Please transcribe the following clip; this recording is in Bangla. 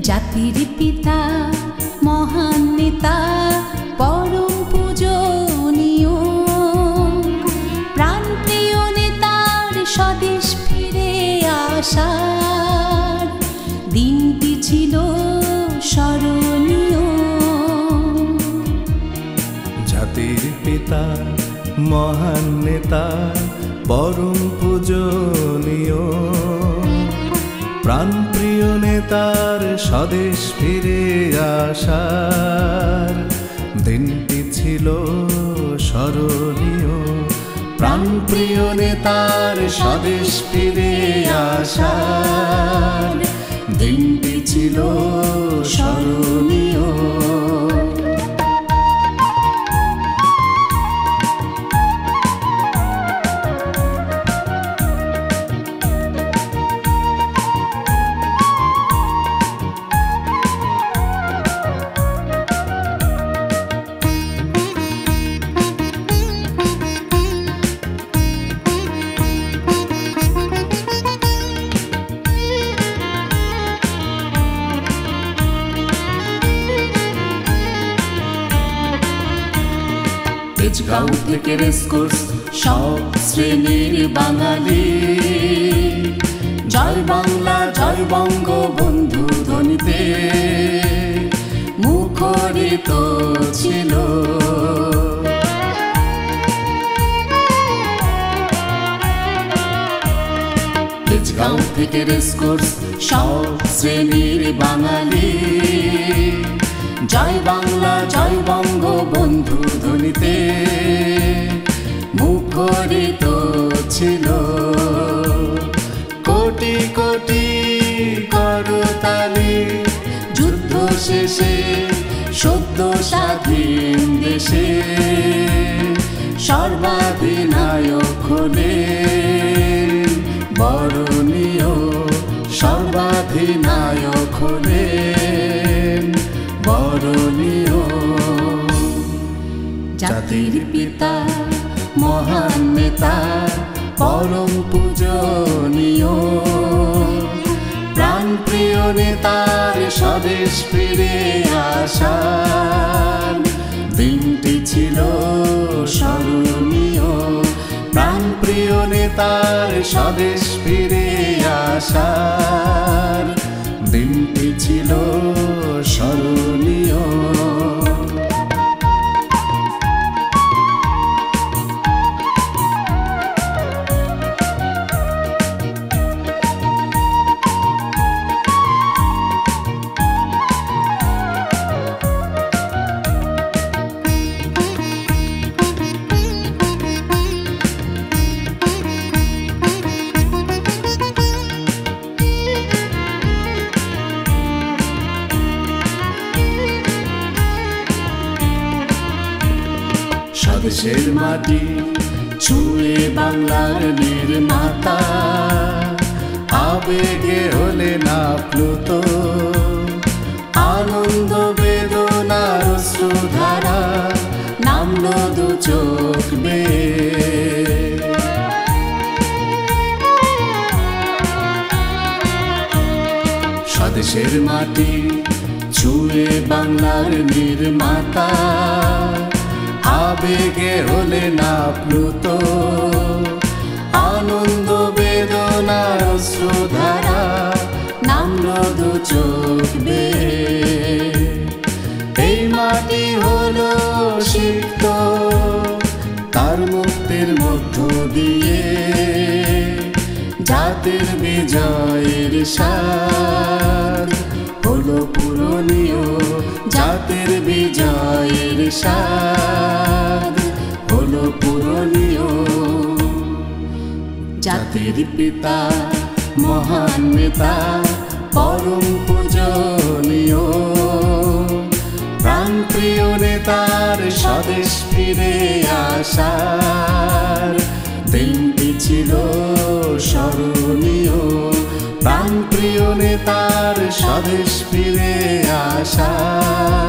জাতির পিতা মহান নেতা পরম পূজনীয় প্রাণপ্রিয় নেতার স্বদেশ ফিরে আসার দিনটি ছিল স্মরণীয়। জাতির পিতা মহান নেতা পরম পূজনীয় প্রাণপ্রিয় নেতার স্বদেশ ফিরে আসার দিনটি ছিল স্মরণীয়। প্রাণপ্রিয় নেতার স্বদেশ ফিরে আসার দিনটি ছিল স্মরণীয়। তেজগাঁও থেকে রেসকোর্স সব শ্রেণীর বাঙালি জয় বাংলা জয় বঙ্গবন্ধু ধ্বনিতে মুখরিত ছিল। তেজগাঁও থেকে রেসকোর্স সব শ্রেণীর বাঙালি জয় বাংলা জয় বঙ্গবন্ধু ধ্বনিতে মুখরিত ছিল। কোটি কোটি করতালি যুদ্ধ শেষে সদ্য স্বাধীন দেশে সর্বাধিনায়ক হলেন বরণীয়। সর্বাধিনায়ক হলেন বরণীয়। জাতির পিতা মহান নেতা পরম পূজনীয় প্রাণপ্রিয় নেতার স্বদেশ ফিরে আসার দিনটি ছিল স্মরণীয়। প্রাণপ্রিয় নেতার স্বদেশ ফিরে আসার দিনটি ছিল স্মরণীয়। স্বদেশের মাটি ছুঁয়ে বাংলার নির্মাতা আবেগে হলেন আপ্লুত। আনন্দ বেদনার অশ্রুধারা নামলো দু চোখ বেয়ে। স্বদেশের মাটি ছুঁয়ে বাংলার নির্মাতা আবেগে হলেন আপ্লুত। আনন্দ বেদনার অশ্রুধারা নামলো দু চোখ বেয়ে। এই মাটি হলো সিক্ত তার মুক্তির মধ্য দিয়ে জাতির বিজয়ের স্বাদ হলো পূরণীয়। জাতির বিজয়ের স্বাদ হলো পূরণীয়। জাতির পিতা মহান নেতা পরম পূজনীয় প্রাণপ্রিয় নেতার স্বদেশ ফিরে আসার দিনটি ছিল স্মরণীয়। প্রাণপ্রিয় নেতার স্বদেশ ফিরে আসার